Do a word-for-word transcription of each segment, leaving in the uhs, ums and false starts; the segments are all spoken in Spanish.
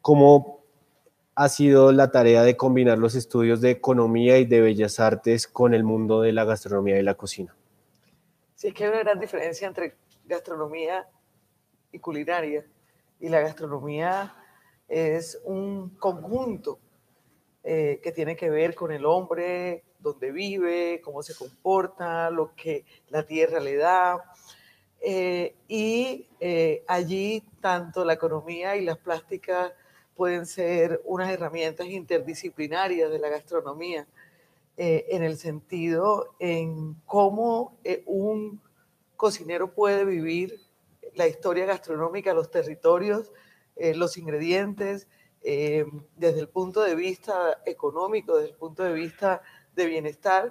¿cómo ha sido la tarea de combinar los estudios de economía y de bellas artes con el mundo de la gastronomía y la cocina? Sí, es que hay una gran diferencia entre gastronomía y culinaria. Y la gastronomía es un conjunto eh, que tiene que ver con el hombre, dónde vive, cómo se comporta, lo que la tierra le da. Eh, y eh, allí tanto la economía y las plásticas pueden ser unas herramientas interdisciplinarias de la gastronomía, eh, en el sentido en cómo eh, un cocinero puede vivir la historia gastronómica, los territorios, eh, los ingredientes, eh, desde el punto de vista económico, desde el punto de vista de bienestar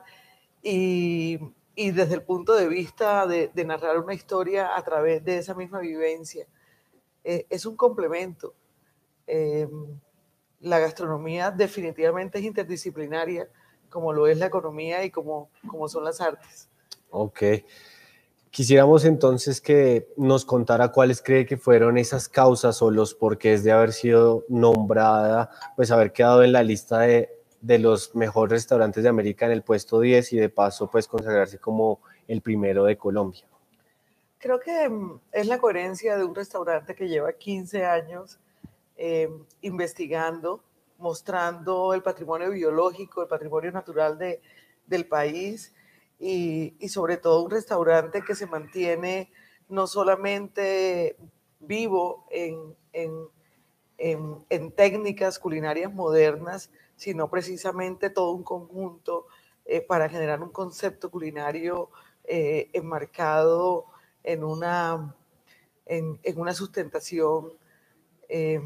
y, y desde el punto de vista de, de narrar una historia a través de esa misma vivencia. Eh, es un complemento. Eh, la gastronomía definitivamente es interdisciplinaria, como lo es la economía y como, como son las artes. Ok. Quisiéramos entonces que nos contara cuáles cree que fueron esas causas o los porqués de haber sido nombrada, pues haber quedado en la lista de, de los mejores restaurantes de América en el puesto diez y de paso pues consagrarse como el primero de Colombia. Creo que mm, es la coherencia de un restaurante que lleva quince años eh, investigando, mostrando el patrimonio biológico, el patrimonio natural de, del país y, y sobre todo un restaurante que se mantiene no solamente vivo en, en, en, en técnicas culinarias modernas, sino precisamente todo un conjunto eh, para generar un concepto culinario eh, enmarcado en una, en, en una sustentación eh,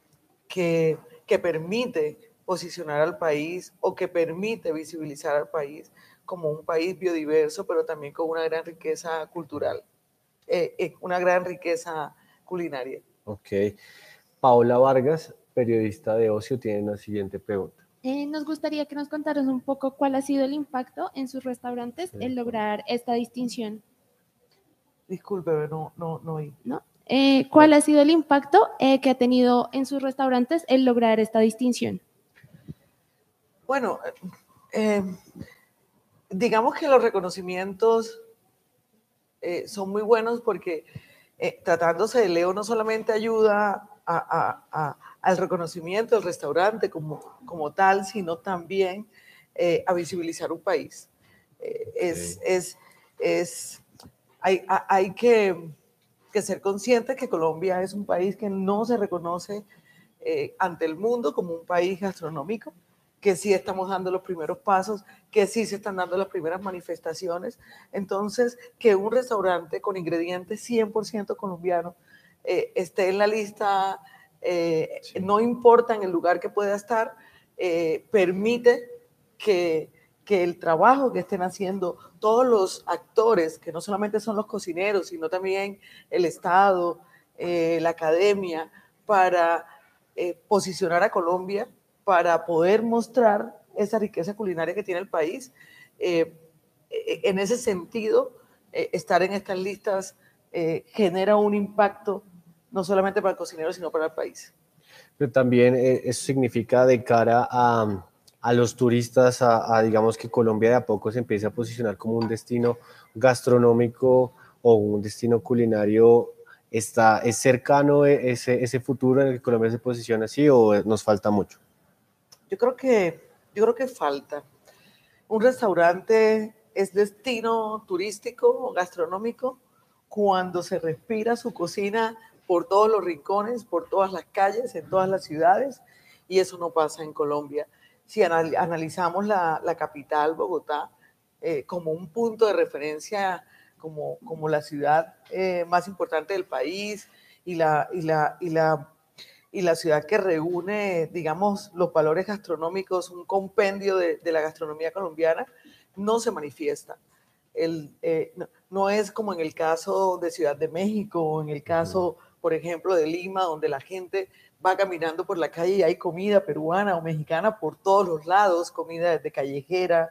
que, que permite posicionar al país o que permite visibilizar al país como un país biodiverso, pero también con una gran riqueza cultural, eh, eh, una gran riqueza culinaria. Ok. Paola Vargas, periodista de Ocio, tiene una siguiente pregunta. Eh, nos gustaría que nos contaras un poco cuál ha sido el impacto en sus restaurantes en lograr esta distinción. Discúlpeme, no, no, no oí. ¿No? Eh, ¿Cuál ha sido el impacto eh, que ha tenido en sus restaurantes el lograr esta distinción? Bueno, eh, digamos que los reconocimientos eh, son muy buenos porque eh, tratándose de Leo no solamente ayuda a, a, a, al reconocimiento del restaurante como, como tal, sino también eh, a visibilizar un país. Eh, es, sí. es, es, hay, hay que, que ser conscientes que Colombia es un país que no se reconoce eh, ante el mundo como un país gastronómico, que sí estamos dando los primeros pasos, que sí se están dando las primeras manifestaciones. Entonces, que un restaurante con ingredientes cien por ciento colombianos eh, esté en la lista, eh, sí. no importa en el lugar que pueda estar, eh, permite que, que el trabajo que estén haciendo todos los actores, que no solamente son los cocineros, sino también el Estado, eh, la academia, para eh, posicionar a Colombia, para poder mostrar esa riqueza culinaria que tiene el país. Eh, en ese sentido, eh, estar en estas listas eh, genera un impacto no solamente para el cocinero, sino para el país. Pero también eh, eso significa de cara a, a los turistas, a, a digamos que Colombia de a poco se empiece a posicionar como un destino gastronómico o un destino culinario. Está, ¿Es cercano ese, ese futuro en el que Colombia se posiciona así o nos falta mucho? Yo creo que, yo creo que falta. Un restaurante es destino turístico o gastronómico cuando se respira su cocina por todos los rincones, por todas las calles, en todas las ciudades, y eso no pasa en Colombia. Si anal analizamos la, la capital, Bogotá, eh, como un punto de referencia, como, como la ciudad eh, más importante del país y la, y la, y la y la ciudad que reúne, digamos, los valores gastronómicos, un compendio de, de la gastronomía colombiana, no se manifiesta. El, eh, no, no es como en el caso de Ciudad de México o en el caso, por ejemplo, de Lima, donde la gente va caminando por la calle y hay comida peruana o mexicana por todos los lados, comida desde callejera,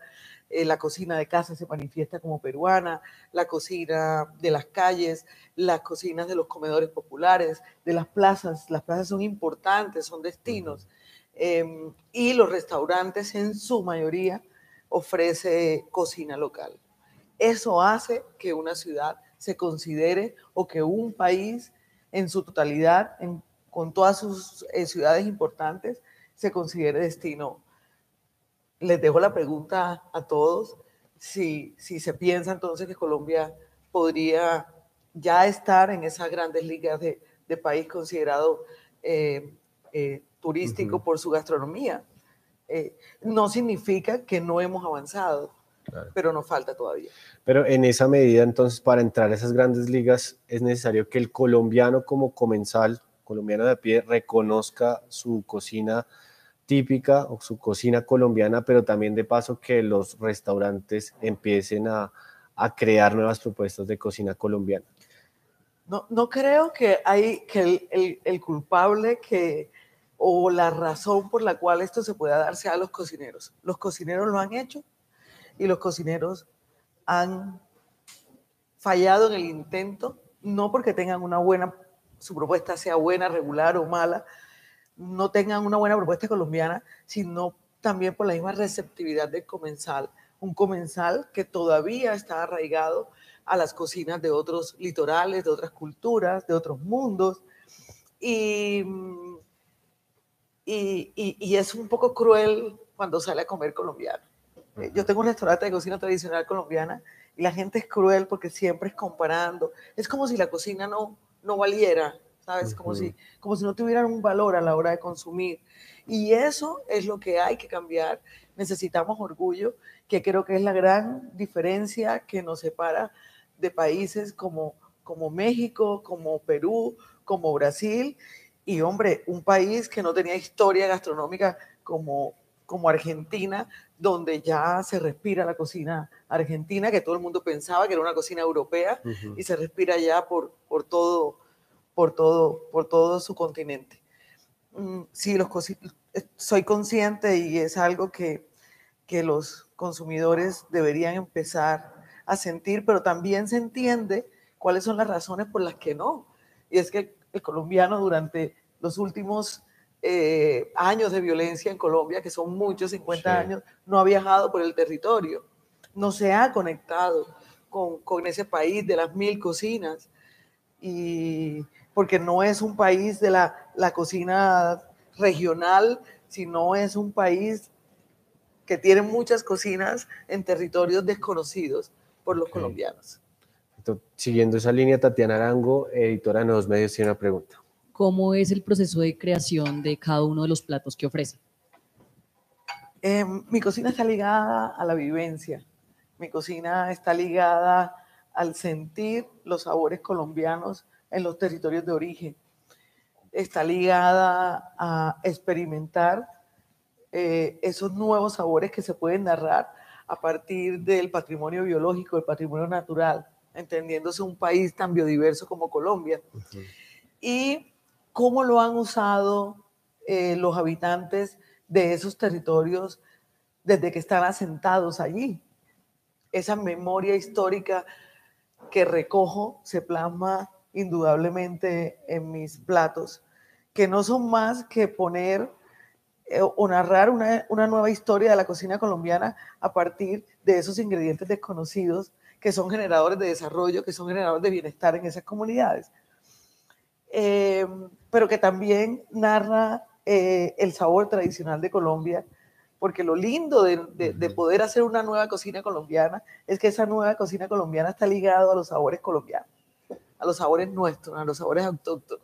eh, la cocina de casa se manifiesta como peruana, la cocina de las calles, las cocinas de los comedores populares, de las plazas. Las plazas son importantes, son destinos. Eh, y los restaurantes en su mayoría ofrece cocina local. Eso hace que una ciudad se considere, o que un país en su totalidad, en, con todas sus eh, ciudades importantes, se considere destino. Les dejo la pregunta a todos, si, si se piensa entonces que Colombia podría ya estar en esas grandes ligas de, de país considerado eh, eh, turístico uh-huh. por su gastronomía. Eh, no significa que no hemos avanzado, claro. pero nos falta todavía. Pero en esa medida, entonces, para entrar a esas grandes ligas, es necesario que el colombiano como comensal, colombiano de a pie, reconozca su cocina típica o su cocina colombiana, pero también de paso que los restaurantes empiecen a, a crear nuevas propuestas de cocina colombiana. No, no creo que hay que el, el, el culpable que o la razón por la cual esto se pueda dar sea a los cocineros. Los cocineros lo han hecho y los cocineros han fallado en el intento, no porque tengan una buena, su propuesta sea buena, regular o mala, no tengan una buena propuesta colombiana, sino también por la misma receptividad del comensal. Un comensal que todavía está arraigado a las cocinas de otros litorales, de otras culturas, de otros mundos. Y, y, y, y es un poco cruel cuando sale a comer colombiano. Uh-huh. Yo tengo un restaurante de cocina tradicional colombiana y la gente es cruel porque siempre es comparando. Es como si la cocina no, no valiera, ¿sabes? Uh-huh. Como si, como si no tuvieran un valor a la hora de consumir. Y eso es lo que hay que cambiar. Necesitamos orgullo, que creo que es la gran diferencia que nos separa de países como, como México, como Perú, como Brasil. Y, hombre, un país que no tenía historia gastronómica como, como Argentina, donde ya se respira la cocina argentina, que todo el mundo pensaba que era una cocina europea, uh-huh. y se respira ya por, por todo Por todo, por todo su continente. Sí, los soy consciente y es algo que, que los consumidores deberían empezar a sentir, pero también se entiende cuáles son las razones por las que no. Y es que el, el colombiano durante los últimos eh, años de violencia en Colombia, que son muchos, cincuenta sí. años, no ha viajado por el territorio, no se ha conectado con, con ese país de las mil cocinas. Y porque no es un país de la, la cocina regional, sino es un país que tiene muchas cocinas en territorios desconocidos por los okay. colombianos. Entonces, siguiendo esa línea, Tatiana Arango, editora de Nuevos Medios, tiene una pregunta. ¿Cómo es el proceso de creación de cada uno de los platos que ofrece? Eh, mi cocina está ligada a la vivencia. Mi cocina está ligada al sentir los sabores colombianos en los territorios de origen. Está ligada a experimentar eh, esos nuevos sabores que se pueden narrar a partir del patrimonio biológico, del patrimonio natural, entendiéndose un país tan biodiverso como Colombia. Uh-huh. Y cómo lo han usado eh, los habitantes de esos territorios desde que están asentados allí. Esa memoria histórica que recojo se plasma indudablemente en mis platos, que no son más que poner eh, o narrar una, una nueva historia de la cocina colombiana a partir de esos ingredientes desconocidos que son generadores de desarrollo, que son generadores de bienestar en esas comunidades. Eh, pero que también narra eh, el sabor tradicional de Colombia, porque lo lindo de, de, de poder hacer una nueva cocina colombiana es que esa nueva cocina colombiana está ligada a los sabores colombianos, a los sabores nuestros, a los sabores autóctonos.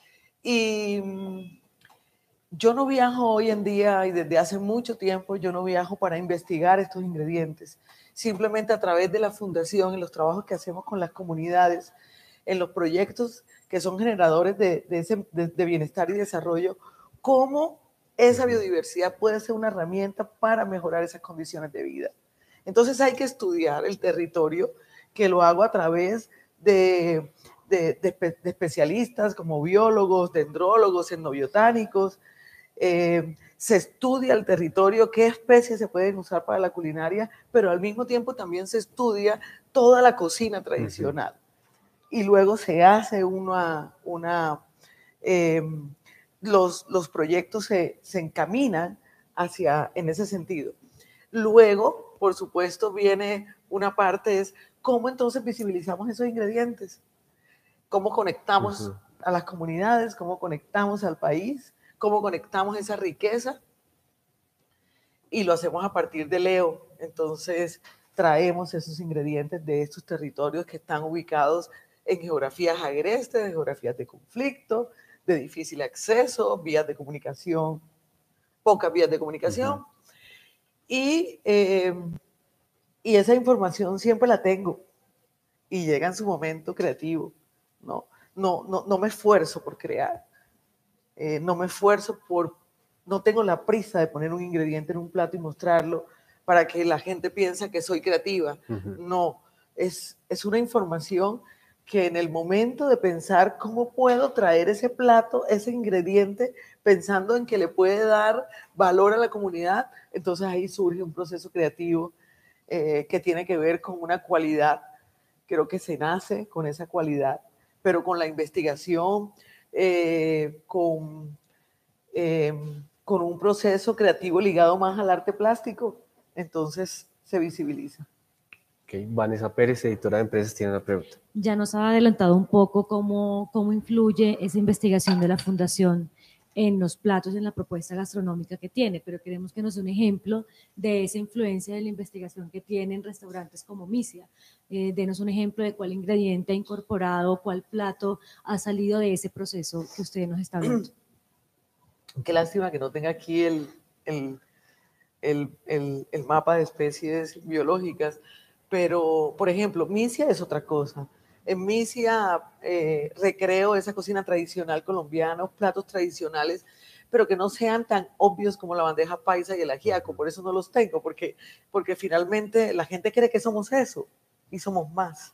Y yo no viajo hoy en día, y desde hace mucho tiempo, yo no viajo para investigar estos ingredientes. Simplemente a través de la fundación, en los trabajos que hacemos con las comunidades, en los proyectos que son generadores de, de, ese, de, de bienestar y desarrollo, cómo esa biodiversidad puede ser una herramienta para mejorar esas condiciones de vida. Entonces hay que estudiar el territorio, que lo hago a través de, de, de, de especialistas como biólogos, dendrólogos, etnobotánicos, eh, se estudia el territorio, qué especies se pueden usar para la culinaria, pero al mismo tiempo también se estudia toda la cocina tradicional. Uh-huh. Y luego se hace una, una eh, los, los proyectos se, se encaminan hacia, en ese sentido. Luego, por supuesto, viene una parte, es cómo entonces visibilizamos esos ingredientes, cómo conectamos uh-huh. a las comunidades, cómo conectamos al país, cómo conectamos esa riqueza, y lo hacemos a partir de Leo. Entonces, traemos esos ingredientes de estos territorios que están ubicados en geografías agrestes, en geografías de conflicto, de difícil acceso, vías de comunicación, pocas vías de comunicación. Uh-huh. Y, eh, y esa información siempre la tengo y llega en su momento creativo. No, no, no, no me esfuerzo por crear, eh, no me esfuerzo por, no tengo la prisa de poner un ingrediente en un plato y mostrarlo para que la gente piense que soy creativa. Uh-huh. No, es, es una información que en el momento de pensar cómo puedo traer ese plato, ese ingrediente, pensando en que le puede dar valor a la comunidad, entonces ahí surge un proceso creativo eh, que tiene que ver con una cualidad. Creo que se nace con esa cualidad, pero con la investigación, eh, con, eh, con un proceso creativo ligado más al arte plástico, entonces se visibiliza. Okay. Vanessa Pérez, editora de Empresas, tiene una pregunta. Ya nos ha adelantado un poco cómo, cómo influye esa investigación de la Fundación en los platos, en la propuesta gastronómica que tiene, pero queremos que nos dé un ejemplo de esa influencia de la investigación que tienen restaurantes como Misia. Eh, denos un ejemplo de cuál ingrediente ha incorporado, cuál plato ha salido de ese proceso que usted nos está hablando. Qué lástima que no tenga aquí el, el, el, el, el mapa de especies biológicas, pero, por ejemplo, Misia es otra cosa. En Misia eh, recreo esa cocina tradicional colombiana, platos tradicionales, pero que no sean tan obvios como la bandeja paisa y el ajiaco. Por eso no los tengo, porque, porque finalmente la gente cree que somos eso y somos más.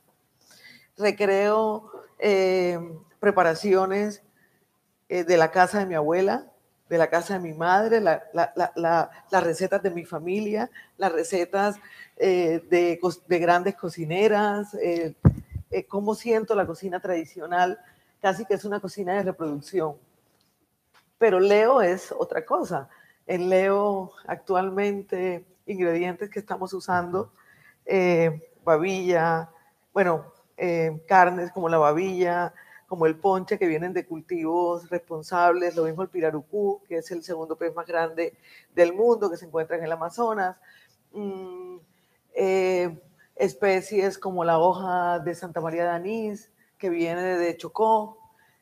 Recreo eh, preparaciones eh, de la casa de mi abuela, de la casa de mi madre, la, la, la, la, las recetas de mi familia, las recetas eh, de, de grandes cocineras, eh, eh, cómo siento la cocina tradicional, casi que es una cocina de reproducción. Pero Leo es otra cosa. En Leo actualmente ingredientes que estamos usando, eh, babilla, bueno, eh, carnes como la babilla, como el ponche, que vienen de cultivos responsables, lo mismo el pirarucú, que es el segundo pez más grande del mundo, que se encuentra en el Amazonas, mm, eh, especies como la hoja de Santa María de Anís, que viene de Chocó,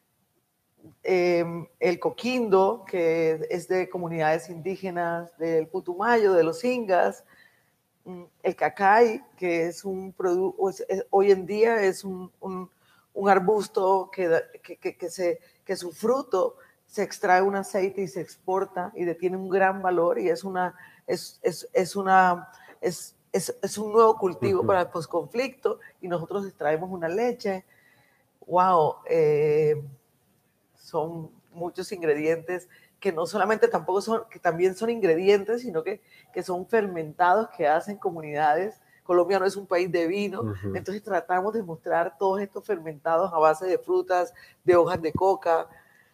eh, el coquindo, que es de comunidades indígenas del Putumayo, de los Ingas, el cacay, que es un producto, hoy en día es un, un un arbusto que, que, que, que, se, que su fruto se extrae un aceite y se exporta y tiene un gran valor y es, una, es, es, es, una, es, es, es un nuevo cultivo uh-huh. para el posconflicto y nosotros extraemos una leche. Wow, eh, son muchos ingredientes que no solamente tampoco son, que también son ingredientes, sino que, que son fermentados que hacen comunidades. Colombia no es un país de vino, uh-huh. entonces tratamos de mostrar todos estos fermentados a base de frutas, de hojas de coca.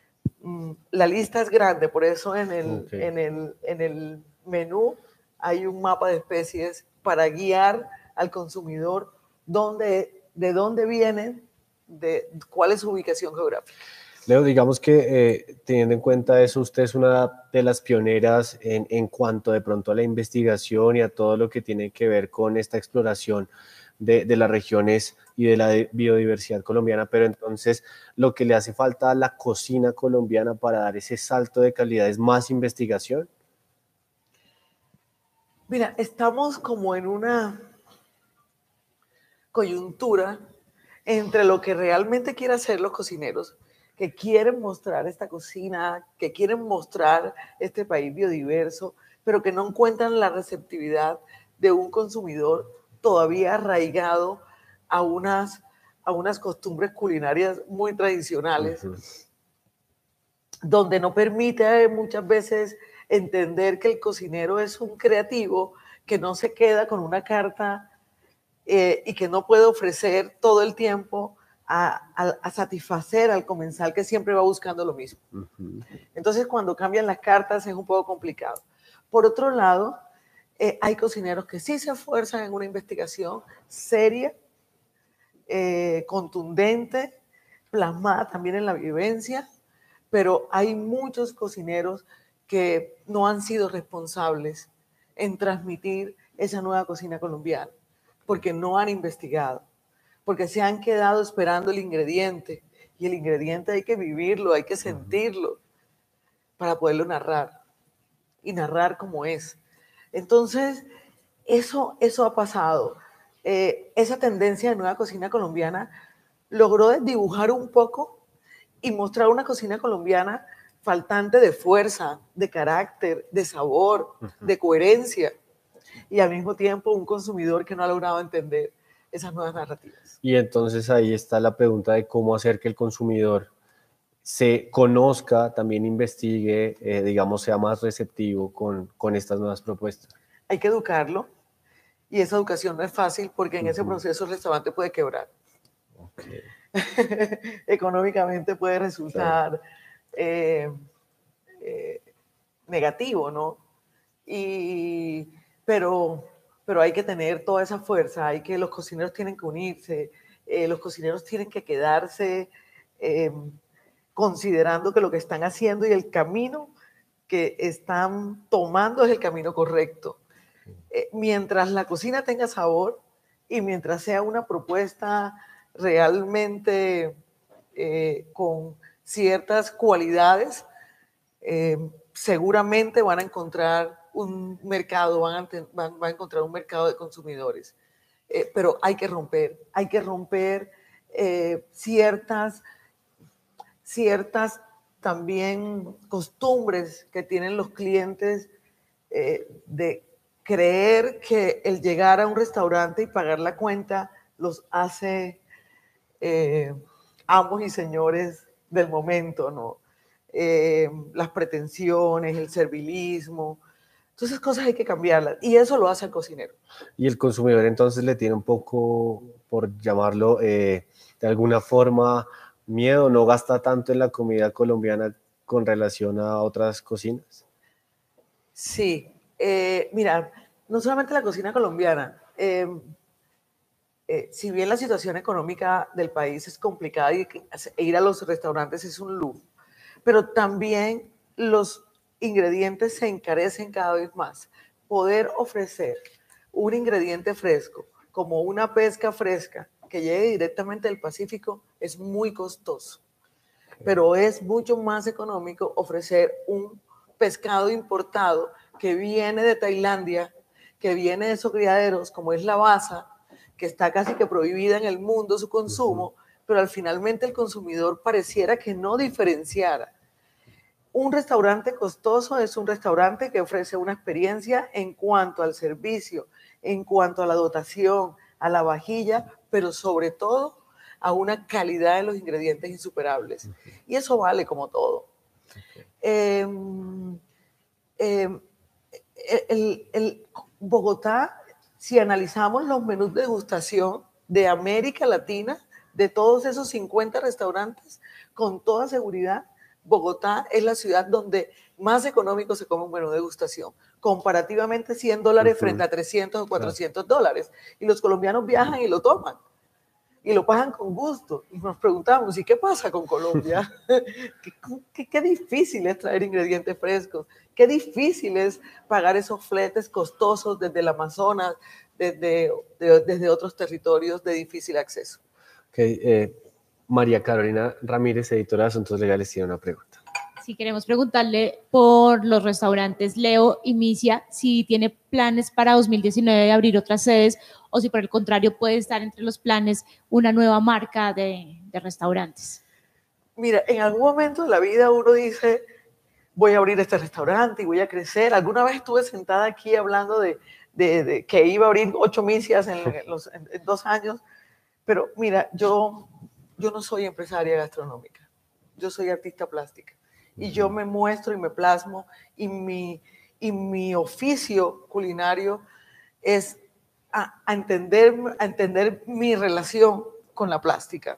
La lista es grande, por eso en el, okay. en el, en el menú hay un mapa de especies para guiar al consumidor dónde, de dónde vienen, de cuál es su ubicación geográfica. Leo, digamos que eh, teniendo en cuenta eso, usted es una de las pioneras en, en cuanto de pronto a la investigación y a todo lo que tiene que ver con esta exploración de, de las regiones y de la biodiversidad colombiana, pero entonces lo que le hace falta a la cocina colombiana para dar ese salto de calidad es más investigación. Mira, estamos como en una coyuntura entre lo que realmente quieren hacer los cocineros, que quieren mostrar esta cocina, que quieren mostrar este país biodiverso, pero que no encuentran la receptividad de un consumidor todavía arraigado a unas, a unas costumbres culinarias muy tradicionales. Uh-huh. donde no permite muchas veces entender que el cocinero es un creativo que no se queda con una carta eh, y que no puede ofrecer todo el tiempo a, a, a satisfacer al comensal que siempre va buscando lo mismo. Uh-huh. Entonces, cuando cambian las cartas es un poco complicado. Por otro lado, eh, hay cocineros que sí se esfuerzan en una investigación seria, eh, contundente, plasmada también en la vivencia, pero hay muchos cocineros que no han sido responsables en transmitir esa nueva cocina colombiana, porque no han investigado, porque se han quedado esperando el ingrediente, y el ingrediente hay que vivirlo, hay que sentirlo para poderlo narrar, y narrar como es. Entonces, eso, eso ha pasado. Eh, esa tendencia de nueva cocina colombiana logró desdibujar un poco y mostrar una cocina colombiana faltante de fuerza, de carácter, de sabor, uh-huh. de coherencia, y al mismo tiempo un consumidor que no ha logrado entender esas nuevas narrativas. Y entonces ahí está la pregunta de cómo hacer que el consumidor se conozca, también investigue, eh, digamos, sea más receptivo con, con estas nuevas propuestas. Hay que educarlo, y esa educación no es fácil porque en uh-huh. ese proceso el restaurante puede quebrar. Okay. Económicamente puede resultar claro. eh, eh, negativo, ¿no? Y, pero, pero hay que tener toda esa fuerza, hay que, los cocineros tienen que unirse, eh, los cocineros tienen que quedarse eh, considerando que lo que están haciendo y el camino que están tomando es el camino correcto. Eh, mientras la cocina tenga sabor y mientras sea una propuesta realmente eh, con ciertas cualidades, eh, seguramente van a encontrar un mercado, van a, van, van a encontrar un mercado de consumidores. Eh, pero hay que romper, hay que romper eh, ciertas, ciertas también costumbres que tienen los clientes eh, de creer que el llegar a un restaurante y pagar la cuenta los hace eh, amos y señores del momento, ¿no? Eh, las pretensiones, el servilismo, todas esas cosas hay que cambiarlas, y eso lo hace el cocinero. Y el consumidor entonces le tiene un poco, por llamarlo, eh, de alguna forma, miedo, no gasta tanto en la comida colombiana con relación a otras cocinas. Sí, eh, mira, no solamente la cocina colombiana, eh, Eh, si bien la situación económica del país es complicada y ir a los restaurantes es un lujo, pero también los ingredientes se encarecen cada vez más. Poder ofrecer un ingrediente fresco, como una pesca fresca que llegue directamente del Pacífico, es muy costoso, pero es mucho más económico ofrecer un pescado importado que viene de Tailandia, que viene de esos criaderos como es la baza, que está casi que prohibida en el mundo su consumo, pero al finalmente el consumidor pareciera que no diferenciara. Un restaurante costoso es un restaurante que ofrece una experiencia en cuanto al servicio, en cuanto a la dotación, a la vajilla, pero sobre todo a una calidad de los ingredientes insuperables. Y eso vale como todo. Eh, eh, el, el Bogotá, si analizamos los menús de degustación de América Latina, de todos esos cincuenta restaurantes, con toda seguridad, Bogotá es la ciudad donde más económico se come un menú de degustación, comparativamente cien dólares uh-huh. frente a trescientos o cuatrocientos claro. dólares. Y los colombianos viajan y lo toman, y lo pagan con gusto. Y nos preguntamos, ¿y qué pasa con Colombia? ¿Qué, qué, qué difícil es traer ingredientes frescos, qué difícil es pagar esos fletes costosos desde el Amazonas, desde, de, desde otros territorios de difícil acceso. Okay, eh, María Carolina Ramírez, editora de Asuntos Legales, tiene una pregunta. Sí, queremos preguntarle por los restaurantes Leo y Misia, si tiene planes para dos mil diecinueve de abrir otras sedes o si por el contrario puede estar entre los planes una nueva marca de, de restaurantes. Mira, en algún momento de la vida uno dice, voy a abrir este restaurante y voy a crecer. Alguna vez estuve sentada aquí hablando de, de, de que iba a abrir ocho Misias en, en, los, en, en dos años, pero mira, yo, yo no soy empresaria gastronómica, yo soy artista plástica. y yo me muestro y me plasmo, y mi, y mi oficio culinario es a, a, entender, a entender mi relación con la plástica.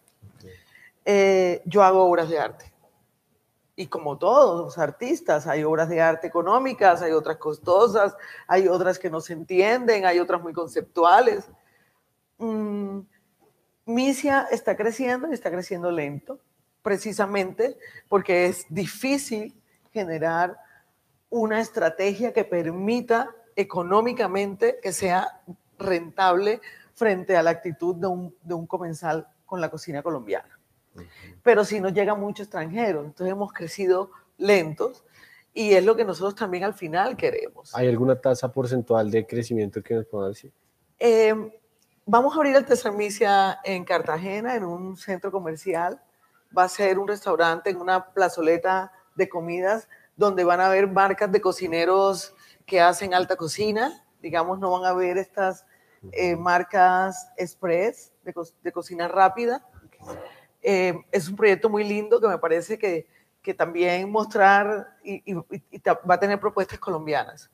Eh, yo hago obras de arte. Y como todos los artistas, hay obras de arte económicas, hay otras costosas, hay otras que no se entienden, hay otras muy conceptuales. Mm, Misia está creciendo y está creciendo lento, precisamente porque es difícil generar una estrategia que permita económicamente que sea rentable frente a la actitud de un, de un comensal con la cocina colombiana. Pero sí nos llega mucho extranjero, entonces hemos crecido lentos y es lo que nosotros también al final queremos. ¿Hay alguna tasa porcentual de crecimiento que nos pueda decir? Eh, vamos a abrir el Tercer Misia en Cartagena, en un centro comercial. Va a ser un restaurante en una plazoleta de comidas donde van a haber marcas de cocineros que hacen alta cocina. Digamos, no van a haber estas eh, marcas express de, co de cocina rápida. Eh, es un proyecto muy lindo que me parece que, que también mostrar y, y, y va a tener propuestas colombianas.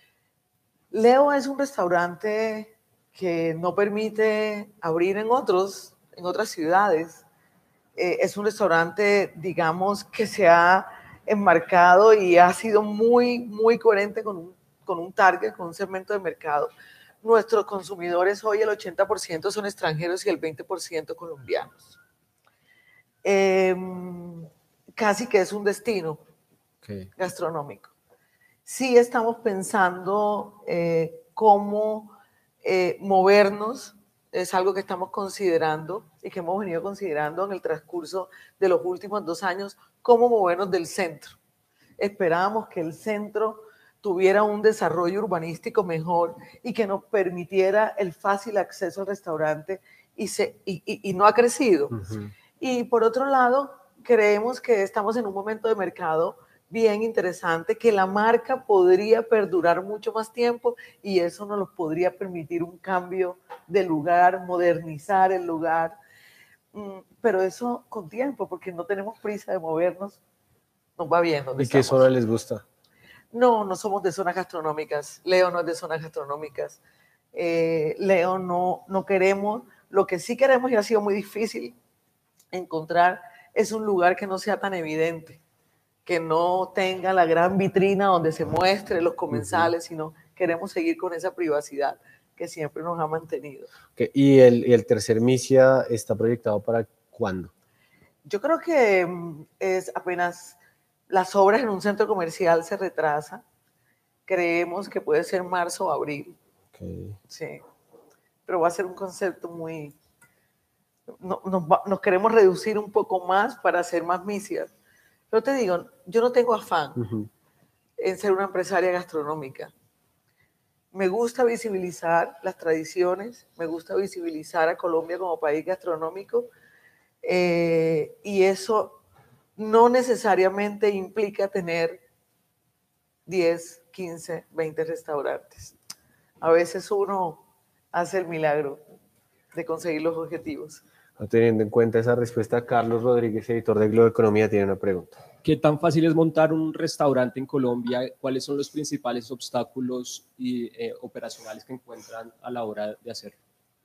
Leo es un restaurante que no permite abrir en, otros, en otras ciudades. Eh, es un restaurante, digamos, que se ha enmarcado y ha sido muy, muy coherente con un, con un target, con un segmento de mercado. Nuestros consumidores hoy el ochenta por ciento son extranjeros y el veinte por ciento colombianos. Eh, casi que es un destino okay. gastronómico. Sí estamos pensando eh, cómo eh, movernos, es algo que estamos considerando y que hemos venido considerando en el transcurso de los últimos dos años, cómo movernos del centro. Esperábamos que el centro tuviera un desarrollo urbanístico mejor y que nos permitiera el fácil acceso al restaurante y, se, y, y, y no ha crecido. Uh-huh. Y por otro lado, creemos que estamos en un momento de mercado bien interesante, que la marca podría perdurar mucho más tiempo y eso nos podría permitir un cambio de lugar, modernizar el lugar, pero eso con tiempo, porque no tenemos prisa de movernos, nos va bien. ¿Y qué zona les gusta? No, no somos de zonas gastronómicas, Leo no es de zonas gastronómicas, eh, Leo no, no queremos, lo que sí queremos y ha sido muy difícil encontrar es un lugar que no sea tan evidente, que no tenga la gran vitrina donde se muestre los comensales, uh-huh. sino queremos seguir con esa privacidad que siempre nos ha mantenido. Okay. ¿Y, el, ¿Y el Tercer Misia está proyectado para cuándo? Yo creo que es apenas las obras en un centro comercial se retrasan. Creemos que puede ser marzo o abril. Okay. Sí, pero va a ser un concepto muy... No, nos, nos queremos reducir un poco más para hacer más misias. Pero te digo, yo no tengo afán uh-huh. en ser una empresaria gastronómica. Me gusta visibilizar las tradiciones, me gusta visibilizar a Colombia como país gastronómico eh, y eso no necesariamente implica tener diez, quince, veinte restaurantes. A veces uno hace el milagro de conseguir los objetivos. Teniendo en cuenta esa respuesta, Carlos Rodríguez, editor de Globo Economía, tiene una pregunta. ¿Qué tan fácil es montar un restaurante en Colombia? ¿Cuáles son los principales obstáculos y, eh, operacionales que encuentran a la hora de hacerlo?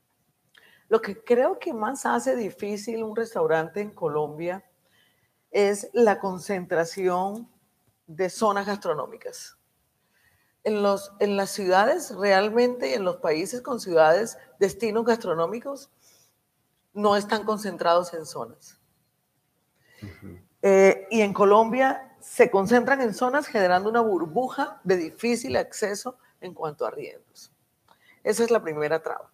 Lo que creo que más hace difícil un restaurante en Colombia es la concentración de zonas gastronómicas. En, los, en las ciudades realmente, en los países con ciudades, destinos gastronómicos, no están concentrados en zonas. Uh-huh. eh, y en Colombia se concentran en zonas generando una burbuja de difícil acceso en cuanto a arriendos. Esa es la primera traba.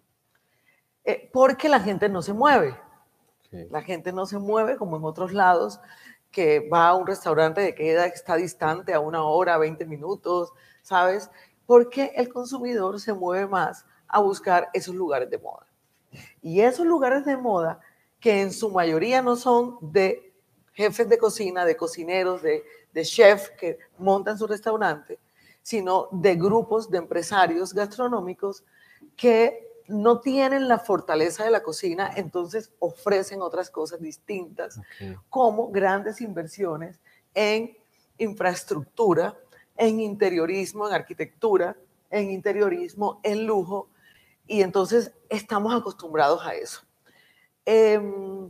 Eh, porque la gente no se mueve. Okay. La gente no se mueve como en otros lados, que va a un restaurante de queda que está distante a una hora, veinte minutos, ¿sabes? Porque el consumidor se mueve más a buscar esos lugares de moda. Y esos lugares de moda, que en su mayoría no son de jefes de cocina, de cocineros, de, de chefs que montan su restaurante, sino de grupos de empresarios gastronómicos que no tienen la fortaleza de la cocina, entonces ofrecen otras cosas distintas, okay. como grandes inversiones en infraestructura, en interiorismo, en arquitectura, en interiorismo, en lujo, y entonces estamos acostumbrados a eso. Eh,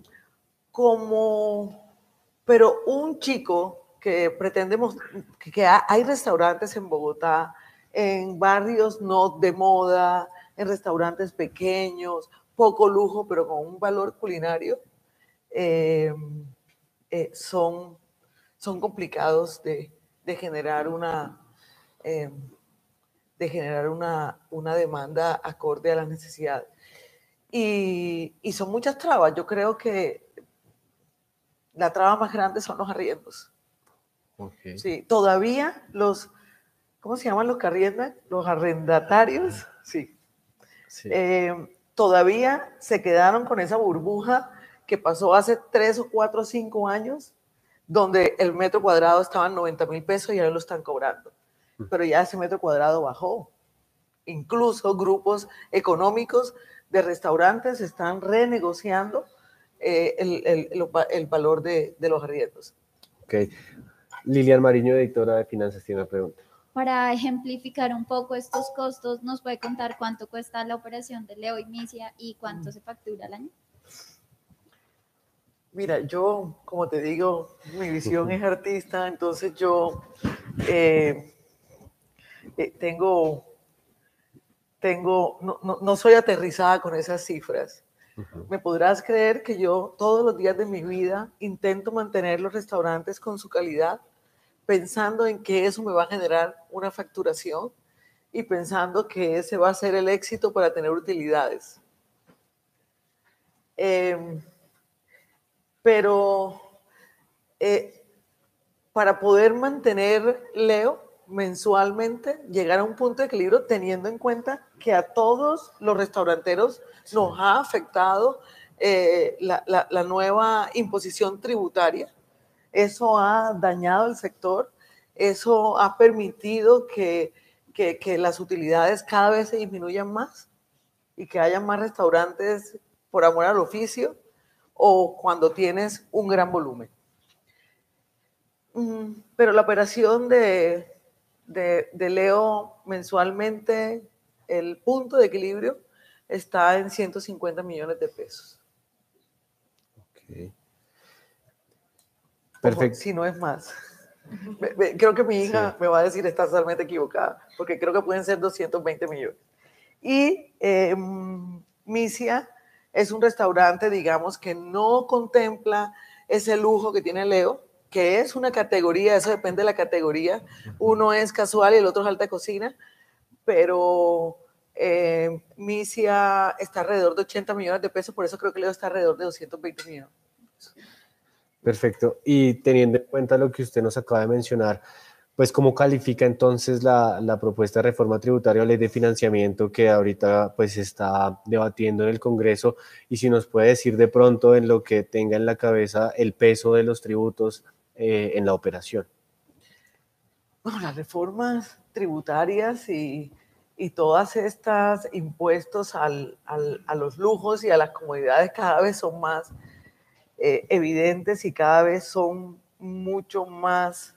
como, pero un chico que pretendemos, que, que hay restaurantes en Bogotá, en barrios no de moda, en restaurantes pequeños, poco lujo, pero con un valor culinario, eh, eh, son, son complicados de, de generar una... Eh, de generar una, una demanda acorde a las necesidades. Y, y son muchas trabas. Yo creo que la traba más grande son los arriendos. Okay. Sí, todavía los, ¿cómo se llaman los que arriendan? Los arrendatarios, sí. Sí. Eh, todavía se quedaron con esa burbuja que pasó hace tres o cuatro o cinco años, donde el metro cuadrado estaba en noventa mil pesos y ahora lo están cobrando. Pero ya ese metro cuadrado bajó. Incluso grupos económicos de restaurantes están renegociando eh, el, el, el valor de, de los arriendos. Ok. Lilian Mariño, editora de Finanzas, tiene una pregunta. Para ejemplificar un poco estos costos, ¿nos puede contar cuánto cuesta la operación de Leo y Misia y cuánto se factura al año? Mira, yo, como te digo, mi visión es artista, entonces yo eh, eh, tengo, tengo no, no, no soy aterrizada con esas cifras. Uh-huh. Me podrás creer que yo todos los días de mi vida intento mantener los restaurantes con su calidad, pensando en que eso me va a generar una facturación y pensando que ese va a ser el éxito para tener utilidades. Eh, pero eh, para poder mantener Leo mensualmente, llegar a un punto de equilibrio teniendo en cuenta que a todos los restauranteros sí. nos ha afectado eh, la, la, la nueva imposición tributaria. Eso ha dañado el sector, eso ha permitido que, que, que las utilidades cada vez se disminuyan más y que haya más restaurantes por amor al oficio o cuando tienes un gran volumen. Pero la operación de, de, de Leo mensualmente, el punto de equilibrio está en ciento cincuenta millones de pesos. Okay. Perfecto. Ojo, si no es más. Creo que mi hija sí. me va a decir está totalmente equivocada, porque creo que pueden ser doscientos veinte millones. Y eh, Misia es un restaurante, digamos, que no contempla ese lujo que tiene Leo, que es una categoría, eso depende de la categoría. Uno es casual y el otro es alta cocina, pero eh, Misia está alrededor de ochenta millones de pesos, por eso creo que Leo está alrededor de doscientos veinte millones. Perfecto. Y teniendo en cuenta lo que usted nos acaba de mencionar, pues ¿cómo califica entonces la, la propuesta de reforma tributaria o ley de financiamiento que ahorita pues se está debatiendo en el Congreso? Y si nos puede decir de pronto en lo que tenga en la cabeza el peso de los tributos eh, en la operación. Bueno, las reformas tributarias y, y todas estas impuestos al, al, a los lujos y a las comodidades cada vez son más eh, evidentes y cada vez son mucho más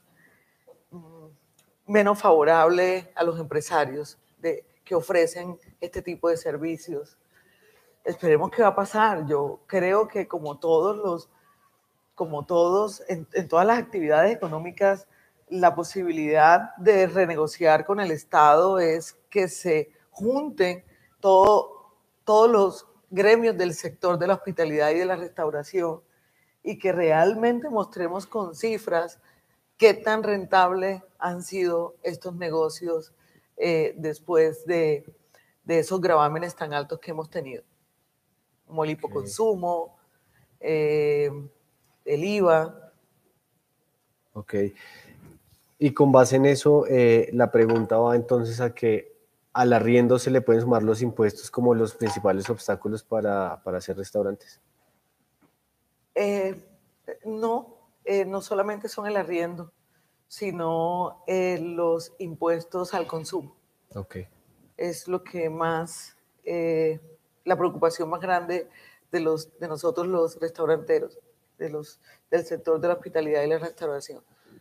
menos favorable a los empresarios de, que ofrecen este tipo de servicios. Esperemos qué va a pasar. Yo creo que como todos los, como todos, en, en todas las actividades económicas, la posibilidad de renegociar con el Estado es que se junten todo, todos los gremios del sector de la hospitalidad y de la restauración y que realmente mostremos con cifras qué tan rentables han sido estos negocios eh, después de, de esos gravámenes tan altos que hemos tenido, como el hipoconsumo, eh, el I V A. Ok. Y con base en eso, eh, la pregunta va entonces a que al arriendo se le pueden sumar los impuestos como los principales obstáculos para, para hacer restaurantes. Eh, no, eh, no solamente son el arriendo, sino eh, los impuestos al consumo. Okay. Es lo que más, eh, la preocupación más grande de, los, de nosotros los restauranteros, de los, del sector de la hospitalidad y la restauración.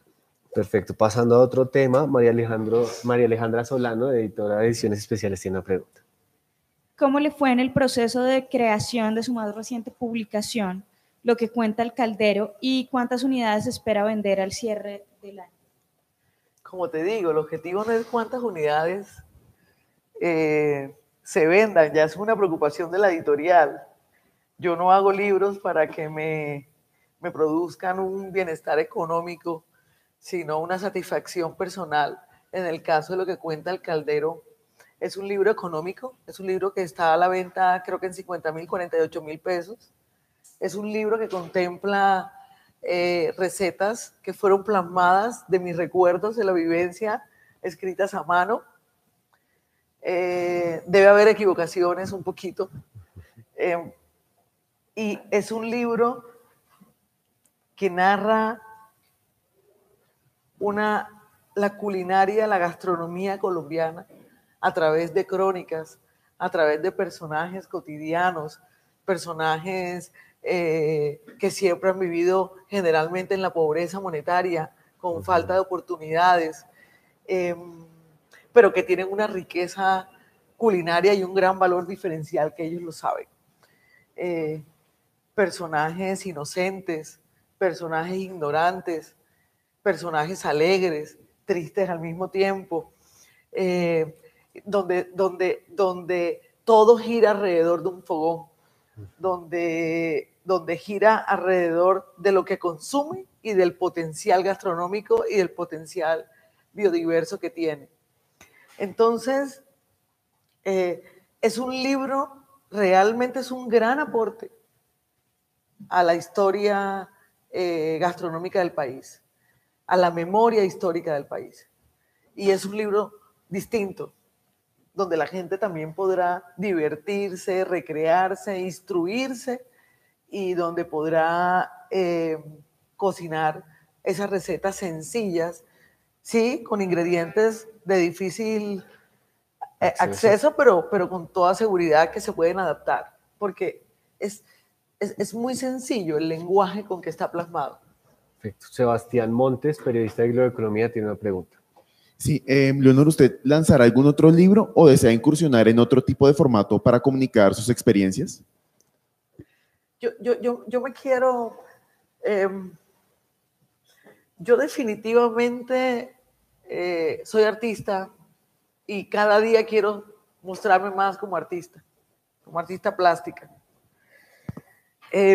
Perfecto. Pasando a otro tema, María, Alejandro, María Alejandra Solano, editora de Ediciones Especiales, tiene una pregunta. ¿Cómo le fue en el proceso de creación de su más reciente publicación, Lo que cuenta el Caldero, y cuántas unidades espera vender al cierre del año? Como te digo, el objetivo no es cuántas unidades eh, se vendan, ya es una preocupación de la editorial. Yo no hago libros para que me, me produzcan un bienestar económico, sino una satisfacción personal. En el caso de Lo que cuenta el Caldero, es un libro económico, es un libro que está a la venta creo que en cincuenta mil, cuarenta y ocho mil pesos. Es un libro que contempla eh, recetas que fueron plasmadas de mis recuerdos de la vivencia, escritas a mano. Eh, debe haber equivocaciones un poquito. Eh, y es un libro que narra una, la culinaria, la gastronomía colombiana a través de crónicas, a través de personajes cotidianos, personajes eh, que siempre han vivido generalmente en la pobreza monetaria, con uh-huh. falta de oportunidades, eh, pero que tienen una riqueza culinaria y un gran valor diferencial que ellos lo saben. Eh, personajes inocentes, personajes ignorantes, personajes alegres, tristes al mismo tiempo, eh, donde, donde, donde todo gira alrededor de un fogón, donde, donde gira alrededor de lo que consume y del potencial gastronómico y del potencial biodiverso que tiene. Entonces, eh, es un libro, realmente es un gran aporte a la historia eh, gastronómica del país, a la memoria histórica del país. Y es un libro distinto, donde la gente también podrá divertirse, recrearse, instruirse, y donde podrá eh, cocinar esas recetas sencillas, sí, con ingredientes de difícil eh, acceso, acceso pero, pero con toda seguridad que se pueden adaptar, porque es, es, es muy sencillo el lenguaje con que está plasmado. Perfecto. Sebastián Montes, periodista de Globoeconomía, tiene una pregunta. Sí, eh, Leonor, ¿usted lanzará algún otro libro o desea incursionar en otro tipo de formato para comunicar sus experiencias? Yo, yo, yo, yo me quiero... Eh, yo definitivamente eh, soy artista y cada día quiero mostrarme más como artista, como artista plástica. Eh,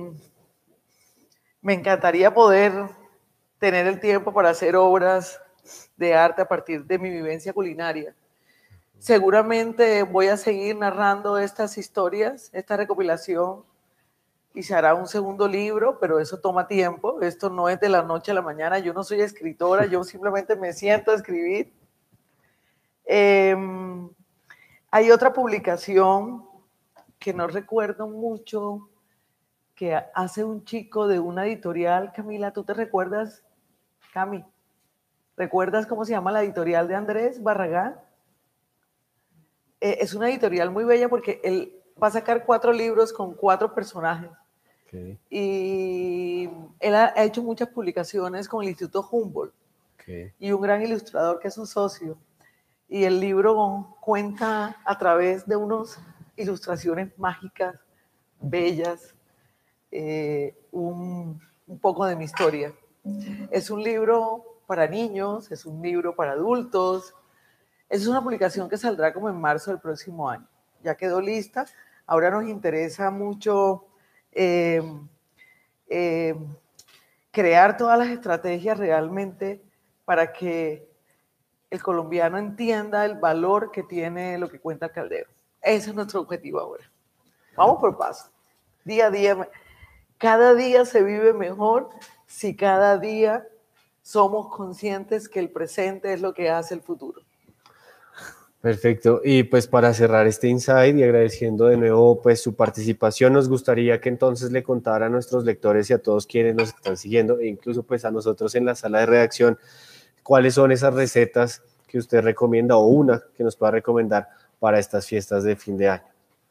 me encantaría poder tener el tiempo para hacer obras de arte a partir de mi vivencia culinaria. Seguramente voy a seguir narrando estas historias, esta recopilación, y se hará un segundo libro, pero eso toma tiempo. Esto no es de la noche a la mañana. Yo no soy escritora, yo simplemente me siento a escribir. Eh, hay otra publicación que no recuerdo mucho, que hace un chico de una editorial. Camila, ¿tú te recuerdas? Cami, ¿recuerdas cómo se llama la editorial de Andrés Barragán? Eh, es una editorial muy bella porque él va a sacar cuatro libros con cuatro personajes. Okay. Y él ha, ha hecho muchas publicaciones con el Instituto Humboldt. Okay. Y un gran ilustrador que es un socio. Y el libro cuenta a través de unas ilustraciones mágicas, bellas, eh, un, un poco de mi historia. Es un libro para niños, es un libro para adultos. Es una publicación que saldrá como en marzo del próximo año. Ya quedó lista. Ahora nos interesa mucho eh, eh, crear todas las estrategias realmente para que el colombiano entienda el valor que tiene Lo que cuenta el Caldero. Ese es nuestro objetivo ahora. Vamos por paso. Día a día, cada día se vive mejor si cada día somos conscientes que el presente es lo que hace el futuro. Perfecto. Y pues para cerrar este insight y agradeciendo de nuevo pues su participación, nos gustaría que entonces le contara a nuestros lectores y a todos quienes nos están siguiendo, e incluso pues a nosotros en la sala de redacción, cuáles son esas recetas que usted recomienda o una que nos pueda recomendar para estas fiestas de fin de año.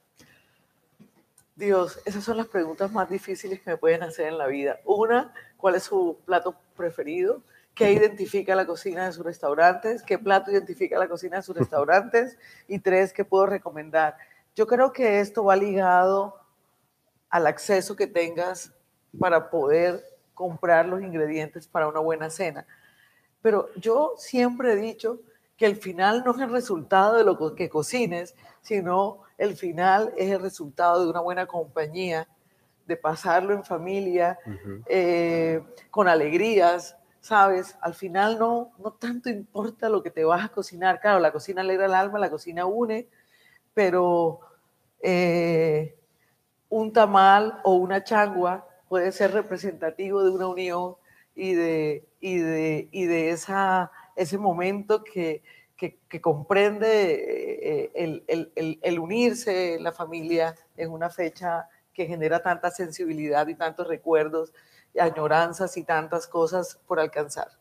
Dios, esas son las preguntas más difíciles que me pueden hacer en la vida. Una, ¿cuál es su plato preferido? qué identifica la cocina de sus restaurantes, qué plato identifica la cocina de sus restaurantes, y tres, qué puedo recomendar. Yo creo que esto va ligado al acceso que tengas para poder comprar los ingredientes para una buena cena. Pero yo siempre he dicho que el final no es el resultado de lo que cocines, sino el final es el resultado de una buena compañía, de pasarlo en familia, uh-huh. eh, con alegrías, ¿sabes? Al final no, no tanto importa lo que te vas a cocinar. Claro, la cocina alegra el alma, la cocina une, pero eh, un tamal o una changua puede ser representativo de una unión y de, y de, y de esa, ese momento que, que, que comprende eh, el, el, el, el unirse en la familia en una fecha que genera tanta sensibilidad y tantos recuerdos, añoranzas y tantas cosas por alcanzar.